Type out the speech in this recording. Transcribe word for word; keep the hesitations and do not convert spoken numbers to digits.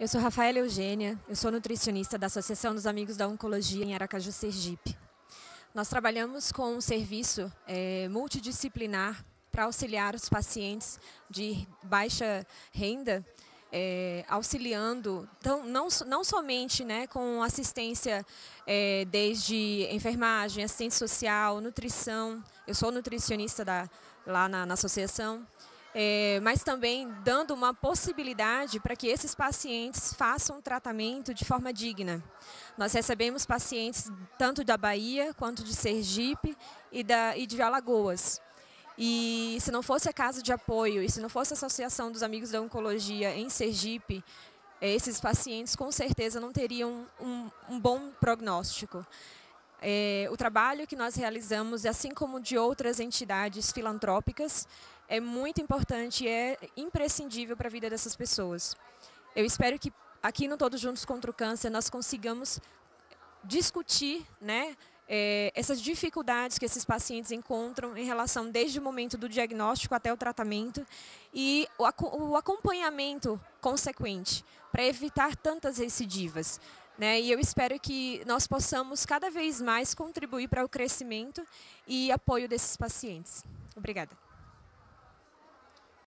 Eu sou Rafaela Eugênia, eu sou nutricionista da Associação dos Amigos da Oncologia em Aracaju, Sergipe. Nós trabalhamos com um serviço é, multidisciplinar para auxiliar os pacientes de baixa renda, é, auxiliando então, não, não somente né, com assistência é, desde enfermagem, assistente social, nutrição. Eu sou nutricionista da, lá na, na associação. É, mas também dando uma possibilidade para que esses pacientes façam tratamento de forma digna. Nós recebemos pacientes tanto da Bahia quanto de Sergipe e, da, e de Alagoas. E se não fosse a Casa de Apoio e se não fosse a Associação dos Amigos da Oncologia em Sergipe, esses pacientes com certeza não teriam um, um bom prognóstico. É, o trabalho que nós realizamos, assim como de outras entidades filantrópicas, é muito importante e é imprescindível para a vida dessas pessoas. Eu espero que aqui no Todos Juntos contra o Câncer nós consigamos discutir né, é, essas dificuldades que esses pacientes encontram em relação desde o momento do diagnóstico até o tratamento e o, o acompanhamento consequente para evitar tantas recidivas. Né? E eu espero que nós possamos cada vez mais contribuir para o crescimento e apoio desses pacientes. Obrigada.